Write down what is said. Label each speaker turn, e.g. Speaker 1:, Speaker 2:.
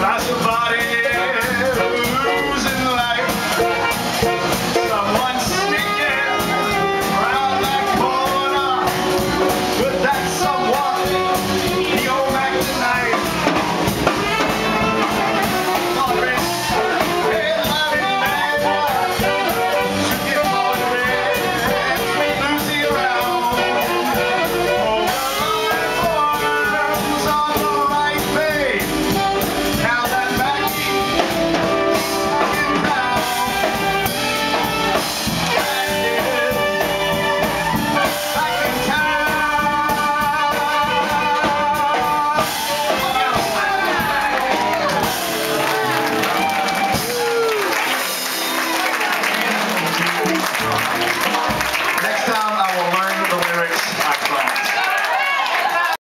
Speaker 1: That's somebody losing life. Someone sneaking around that corner. But that someone, you're back tonight. Morris, hey, loving man, you get Morris, Lucy around. Oh, the forms on the right page. Now that Maggie's walking down, back in town.